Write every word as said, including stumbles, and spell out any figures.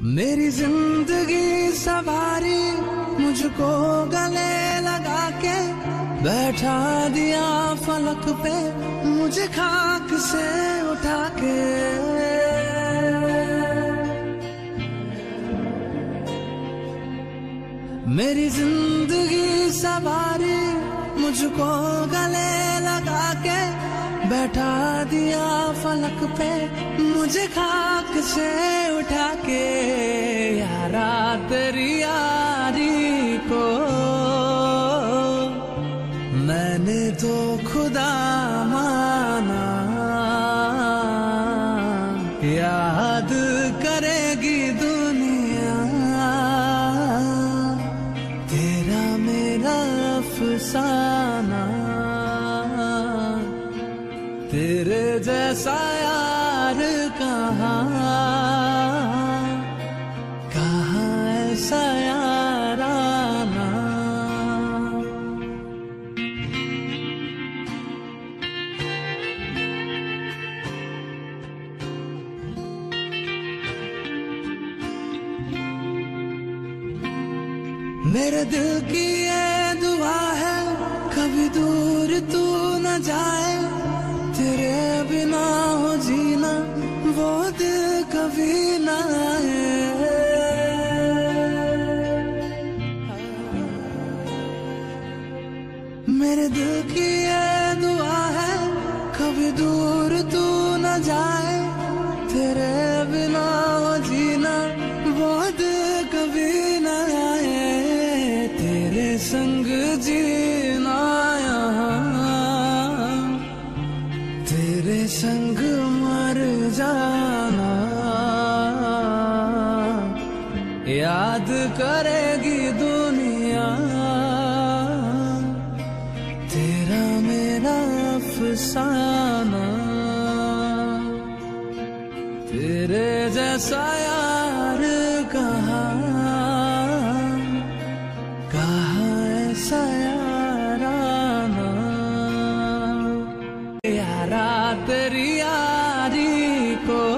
मेरी जिंदगी सवारी मुझको गले लगा के बैठा दिया फलक पे मुझे खाक से उठा के। मेरी जिंदगी सवारी मुझको गले लगा के बैठा दिया फलक पे मुझे खाक से उठा के। यारा तेरी यारी को मैंने तो खुदा माना, याद करेगी दुनिया तेरा मेरा अफसाना। तेरे जैसा यार कहाँ कहाँ ऐसा याराना। मेरे दिल की ये दुआ है कभी दूर तू न जाए, तेरे बिना हो जीना वो दिल कभी ना आए। मेरे दिल की ये दुआ है कभी दूर तू न जाए, तेरे बिना हो जीना वो दिल कभी ना आए। तेरे संग जीना यहाँ तेरे संग मर जाना, याद करेगी दुनिया तेरा मेरा अफसाना। तेरे जैसा यार कहाँ कहाँ ऐसा याराना। यारा तेरी यारी को